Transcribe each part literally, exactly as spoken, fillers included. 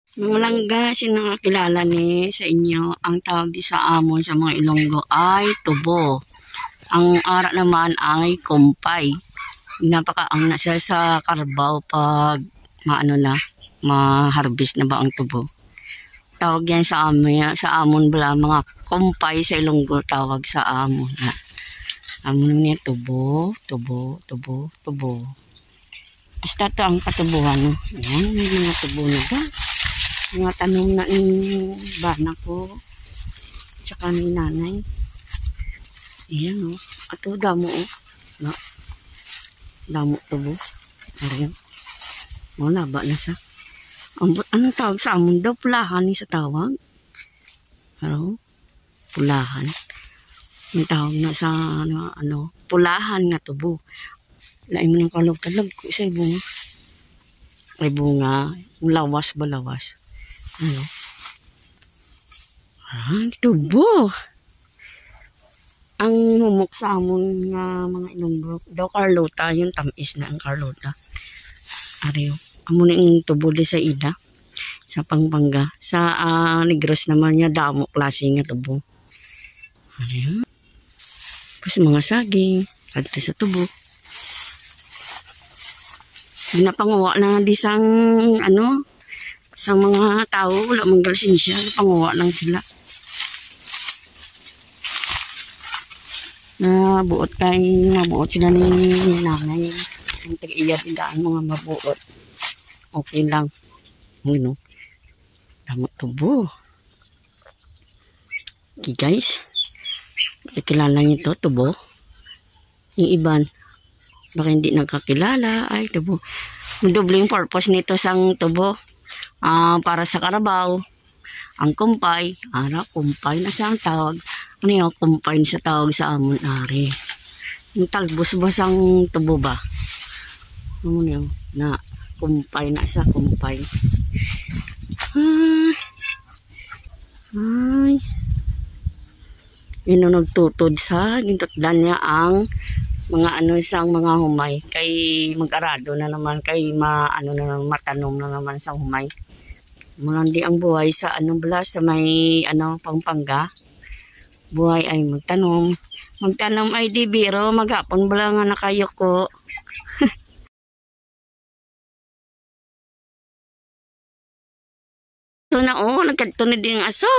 Mga langga, sinakakilala ni sa inyo, ang tawag di sa amon sa mga Ilonggo ay tubo. Ang ara naman ay kumpay. Napaka ang nasa sa karbaw pag maano na, ma-harvest na ba ang tubo. Tawag yan sa amin, sa amon bala mga kumpay sa Ilonggo tawag sa amon. Na. Amon niya tubo, tubo, tubo, tubo. Basta ito ang katubuhan. No? Yan, may mga tubo na ba? Mga tanong na yung bana ko tsaka ni nanay. Ayan o. Ato damo o. Na. Damo tubo. Ayan. Wala ba na sa. Ambot, anong tawag sa amon daw? Pulahan ni sa tawag. Ano? Pulahan. May tawag na sa ano, ano pulahan nga tubo. Lain mo ng kalog talag ko sa bunga. Ay bunga. Lawas ba lawas? Ano? Ah, tubo. Ang humok sa amon nga mga Ilonggo. Daw Carlota, yung tamis na ang Carlota. Ariyo. Amon yung tubo di sa ida. Sa Pampanga. Sa uh, Negros naman niya, damo klase nga tubo. Ariyo. Tapos mga saging. Kadto sa tubo. Ginapanguwa na di sang ano, sa mga tao, wala mang lisensya, panguha lang sila. Nabuot kay, nabuot sila ni nanay. Ang tag-iyat, idaan mga mabuot. Okay lang. Ano? Damot tubo. Okay guys. Kilala nyo ito, tubo. Yung iban, baka hindi nagkakilala. Ay, tubo. Doble yung purpose nito sang tubo. Uh, para sa karabaw, ang kumpay, ara, kumpay na siya ang tawag. Ano yung kumpay sa tawag sa amon ari? Yung talbos ba sang tubo ba? Ano yun? Na, kumpay na siya, kumpay. Ay, ay. Yun ang nagtutod sa, gintutdan niya ang mga ano sang mga humay. Kay mag-arado na naman, kay ma, ano na naman, matanom na naman sa humay. Mulandi ang buhay sa anong bala sa may ano Pampanga. Buhay ay magtanom. Magtanom ay di biro, maghapon bala nga nakayoko. So na oh, nagkadto na din ang aso.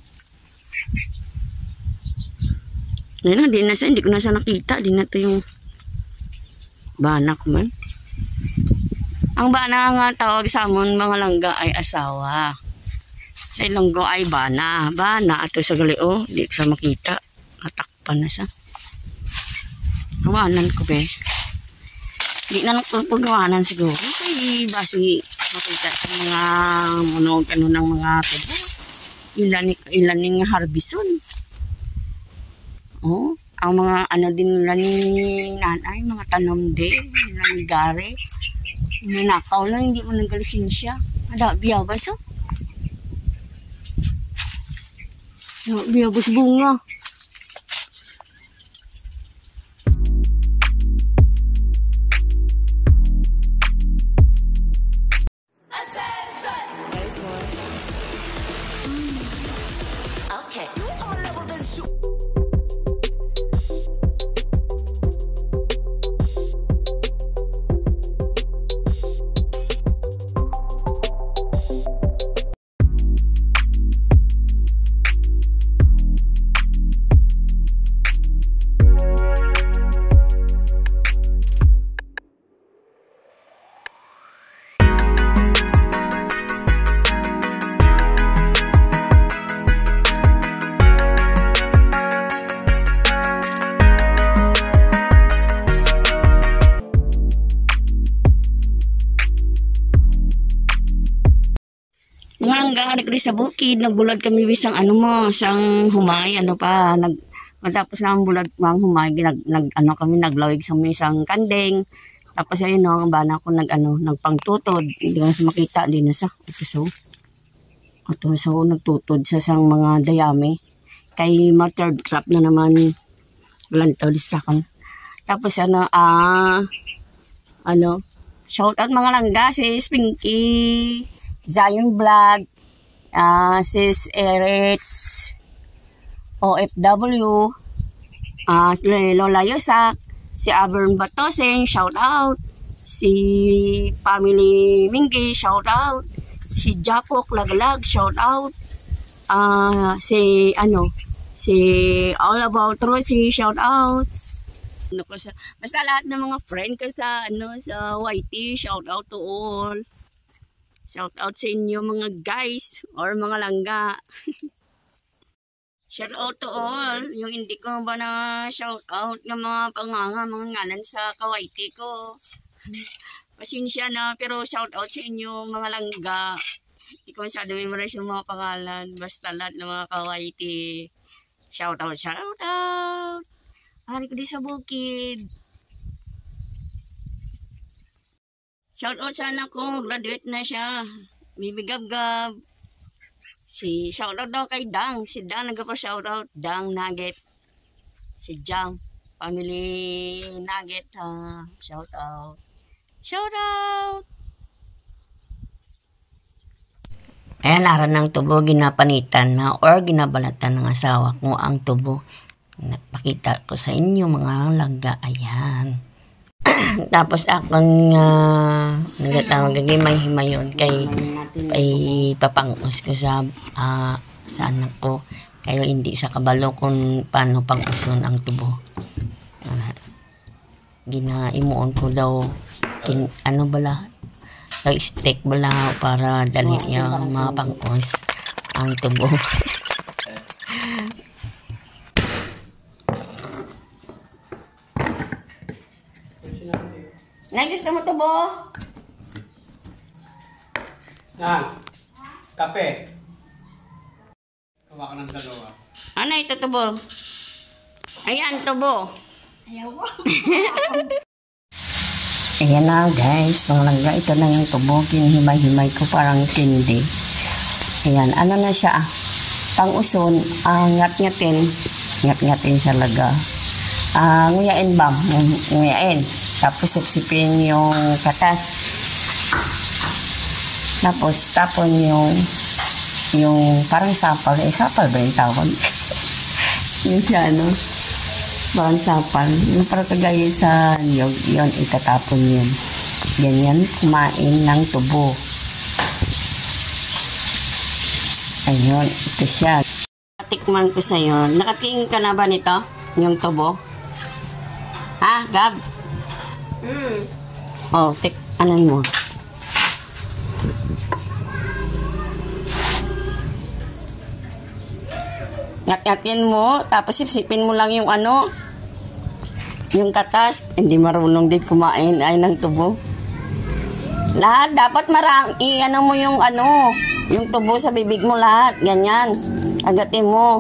Ngayon, di na sa, hindi ko na sa nakita. Di na to yung bana ko man. Ang bana nga tawag sa amon mga langga ay asawa. Sa Ilonggo ay bana. Bana ato sa galio. Di ko sa makita. Natakpan na siya. Kawanan ko be. Di na nagpagawanan siguro. Kaya basi makita sa mga munog ano ng mga tubo. Ilan, ilan yung harbison. Oh, ang mga ano din nila ni nanay. Mga tanom din. Nila ni gari. Nanakaw lang, hindi mo nagalisensya. Ada, biyabas oh. No, biyabas bunga. Attention! Hey boy. Mm. Okay. You are level than shoot. Mga langga, nagkali sa bukid, nagbulad kami bisang ano mo, sang humay, ano pa, nag, matapos na ang bulad ng humay, nag, nag, ano kami, naglawig sa may isang kandeng, tapos ayun no, ang bana ko nag, ano, nagpangtutod, hindi ko na makita, hindi na sa, ito so, ito so, nagtutod sa sang mga dayami, kay ma-third crop na naman, lantaw sa kan. Tapos ano, ah, ano, shout out mga langga, si Spinky, Zion Vlog, uh, Sis Erits, O F W, uh, Lola Yosak, si Avern Batoseng, shout out, si Family Mingi, shout out, si Japok Laglag, shout out, uh, si ano, si All About Rosie, shout out. Ano ko sa, basta lahat ng mga friend ko sa ano sa Y T, shout out to all. Shout out sa inyo mga guys or mga langga. Shout out to all. Yung hindi ko ba na shout out ng mga panganga, mga ngalan sa ka-Y T ko. Pasensya na, pero shout out sa inyo mga langga. Hindi ko masyado memorize yung mga pangalan. Basta lahat ng mga ka-Y T. Shout out, shout out. Hari ko di sa bukid. Shout out sa anak ko, graduate na siya. Bibigab-gab. Si shout out daw kay Dang. Si Dang nagpa shout out. Dang Nugget. Si Jang. Family Nugget ha. Shout out. Shout out. Ayan, aran ng tubo, ginapanitan na or ginabalatan ng asawa ko ang tubo. Napakita ko sa inyo mga langga. Ayan. Tapos akong uh, nagatawag gagimay-himayon kay ay papangos ko sa uh, sa anak ko. Kayo hindi sa kabalo kung paano panguson ang tubo. Uh, Ginaimuon ko daw kin, ano bala daw steak bala para dali niya mapangos ang tubo. Nay, gusto mo tubo? Ah, kape. Kawa ka ng dalawa. Ano ito tubo? Ayan, tubo. Ayaw ko. Ayan na guys, mga langga, ito na yung tubo. Kinhimay-himay ko parang tindi. Ayan, ano na siya? Pang-uson, uh, ngat-ngatin. Ngat-ngatin sa laga. Uh, nguyain ba? Nguyain. Tapos sipsipin yung katas. Tapos tapon yung yung parang sapal. Eh, sapal ba yung tawag? Yung siya, no? Parang sapal. Yung parang kagaya sa niyog, yun, itatapon yun. Ganyan, kumain ng tubo. Ayun, ito siya. Tikman ko sa'yo. Nakatingin ka na ba nito? Yung tubo? Ha, Gab? Mm. Oh, tik, ano mo? Ngat-ngatin mo, tapos sipsipin mo lang yung ano, yung katas. Hindi marunong din kumain ay ng tubo. Lahat, dapat marang, i-ano mo yung ano, yung tubo sa bibig mo lahat, ganyan. Agatin mo.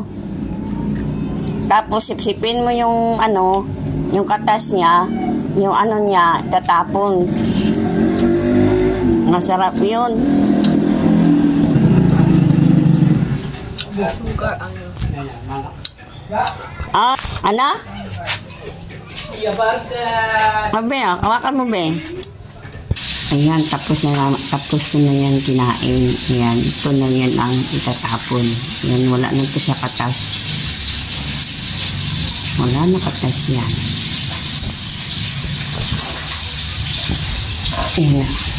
Tapos sipsipin mo yung ano, yung katas niya, yung ano niya, tatapon. Masarap yun. Ah, ano? Abe, ah, kawakan mo be. Ayan, tapos na, tapos ko na yan kinain. Ayan, ito na yan ang itatapon. Ayan, wala na ito sa katas. Wala na katas yan. Ayan.